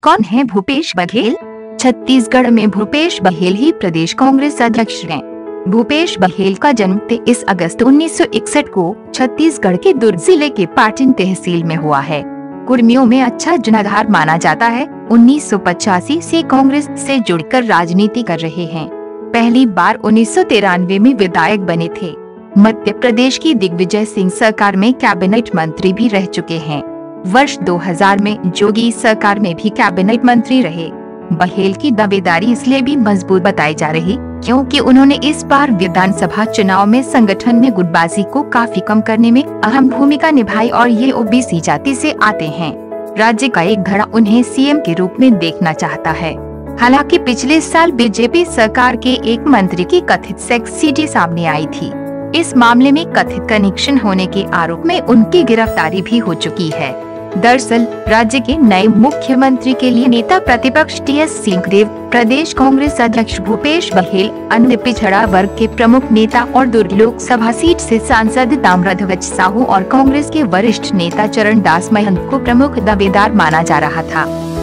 कौन है भूपेश बघेल? छत्तीसगढ़ में भूपेश बघेल ही प्रदेश कांग्रेस अध्यक्ष हैं। भूपेश बघेल का जन्म 23 अगस्त 1961 को छत्तीसगढ़ के दुर्ग जिले के पाटन तहसील में हुआ है। कुर्मियों में अच्छा जनाधार माना जाता है। 1985 से कांग्रेस से जुड़कर राजनीति कर रहे हैं। पहली बार 1993 में विधायक बने थे। मध्य प्रदेश की दिग्विजय सिंह सरकार में कैबिनेट मंत्री भी रह चुके हैं। वर्ष 2000 में जोगी सरकार में भी कैबिनेट मंत्री रहे। बघेल की दावेदारी इसलिए भी मजबूत बताई जा रही क्योंकि उन्होंने इस बार विधानसभा चुनाव में संगठन में गुटबाजी को काफी कम करने में अहम भूमिका निभाई और ये ओबीसी जाति से आते हैं। राज्य का एक धड़ा उन्हें सीएम के रूप में देखना चाहता है। हालांकि पिछले साल बीजेपी सरकार के एक मंत्री की कथित सेक्स सीडी सामने आई थी। इस मामले में कथित कनेक्शन होने के आरोप में उनकी गिरफ्तारी भी हो चुकी है। दरअसल राज्य के नए मुख्यमंत्री के लिए नेता प्रतिपक्ष टीएस सिंहदेव, प्रदेश कांग्रेस अध्यक्ष भूपेश बघेल, अन्य पिछड़ा वर्ग के प्रमुख नेता और दुर्ग लोकसभा सीट से सांसद ताम्रध्वज साहू और कांग्रेस के वरिष्ठ नेता चरण दास महंत को प्रमुख दावेदार माना जा रहा था।